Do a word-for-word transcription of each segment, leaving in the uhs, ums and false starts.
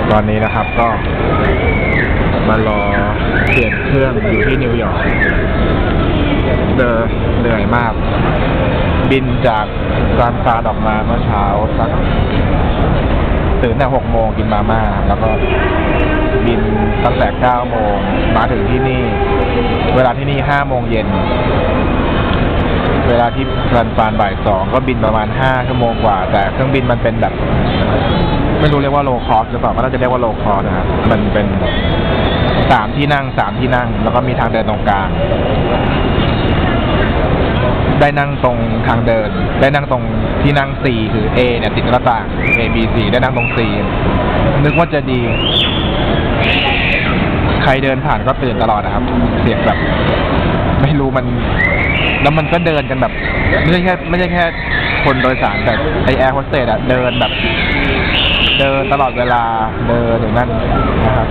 ตอนนี้นะครับก็มารอเปลี่ยนเครื่องอยู่ที่นิวยอร์กเดินเหนื่อยมากบินจากซานฟรานออกมาเมื่อเช้าสักตื่นแต่หกโมงกินมาม่าแล้วก็บินตั้งแต่เก้าโมงมาถึงที่นี่เวลาที่นี่ห้าโมงเย็นเวลาที่ซานฟรานบ่ายสองก็บินประมาณห้าชั่วโมงกว่าแต่เครื่องบินมันเป็นแบบไม่รู้เรียกว่าโลคอสหรือเปล่าก็น่าจะเรียกว่าโลคอสนะครับมันเป็นสามที่นั่งสามที่นั่งแล้วก็มีทางเดินตรงกลางได้นั่งตรงทางเดินได้นั่งตรงที่นั่ง C คือ A เนี่ยติดหน้าต่าง A B C ได้นั่งตรง C นึกว่าจะดีใครเดินผ่านก็ตื่นตลอดนะครับเสียงแบบไม่รู้มันแล้วมันก็เดินกันแบบไม่ใช่แค่ไม่ใช่แค่คนโดยสารแต่ไอแอร์โฮสเตสอะเดินแบบเดินตลอดเวลาเดินอย่างนั้นนะครับ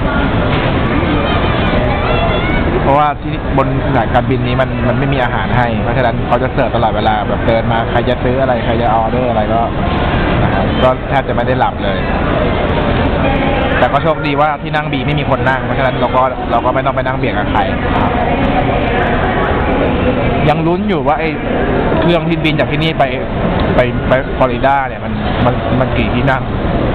เพราะว่าที่บนสายการบินนี้มันมันไม่มีอาหารให้เพราะฉะนั้นเขาจะเสิร์ฟตลอดเวลาแบบเดินมาใครจะซื้ออะไรใครจะออเดอร์อะไรก็นะครับก็แทบจะไม่ได้หลับเลยแต่ก็โชคดีว่าที่นั่งบีไม่มีคนนั่งเพราะฉะนั้นเราก็เราก็ไม่ต้องไปนั่งเบียดกับใครยังลุ้นอยู่ว่าไอ้เครื่องที่บินจากที่นี่ไปไปไปฟลอริดาเนี่ยมันมันมันกี่ที่นั่ง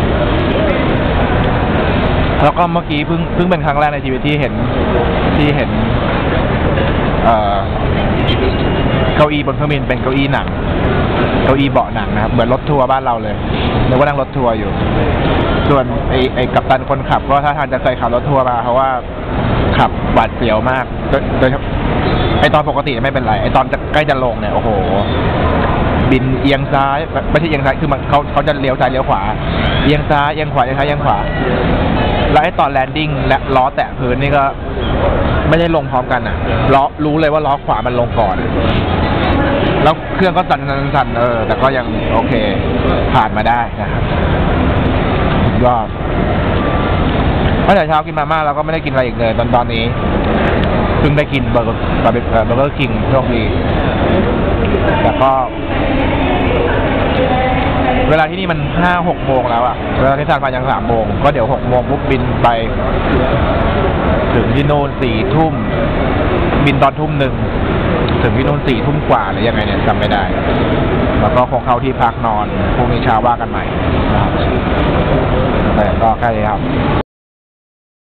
แล้วก็เมื่อกี้เพิ่งเพิ่งเป็นครั้งแรกในชีวิตที่เห็นที่เห็นเอ่อเก้าอี้บนเครื่องบินเป็นเก้าอี้หนังเก้าอี้เบาะหนังนะครับเหมือนรถทัวร์บ้านเราเลยนึกว่านั่งรถทัวร์อยู่ส่วนไอ้ไอ้กัปตันคนขับก็ถ้าทางจะใส่ขับรถทัวร์มาเพราะว่าขับหวาดเสียวมากโดยโดยไอ้ตอนปกติไม่เป็นไรไอ้ตอนจะใกล้จะลงเนี่ยโอ้โหบินเอียงซ้ายไม่ใช่เอียงซ้ายคือมันเขาเขาจะเลี้ยวซ้ายเลี้ยวขวาเอียงซ้ายเอียงขวาเอียงซ้ายเอียงขวาแล้วไอ้ตอนแลนดิ้งและล้อแตะพื้นนี่ก็ไม่ได้ลงพร้อมกันอ่ะล้อรู้เลยว่าล้อขวามันลงก่อนแล้วเครื่องก็สั่นสั่นเออแต่ก็ยังโอเคผ่านมาได้นะครับยอดเมื่อเช้ากินมาม่าเราก็ไม่ได้กินอะไรอีกเลยตอนตอนนี้เพิ่งได้กินเบอร์เกอร์เบอร์เกอร์คิงโชคดีแต่ก็เวลาที่นี่มันห้าหกโมงแล้วอะเวลาที่ซานฟรานยังสามโมงก็เดี๋ยวหกโมงปุ๊บบินไปถึงที่โน่นสี่ทุ่มบินตอนทุ่มหนึ่งถึงที่โน่นสี่ทุ่มกว่าหรือยังไงเนี่ยจำไม่ได้แล้วก็คงเข้าที่พักนอนพรุ่งนี้เช้าว่ากันใหม่นะครับแต่ก็แค่นี้ครับ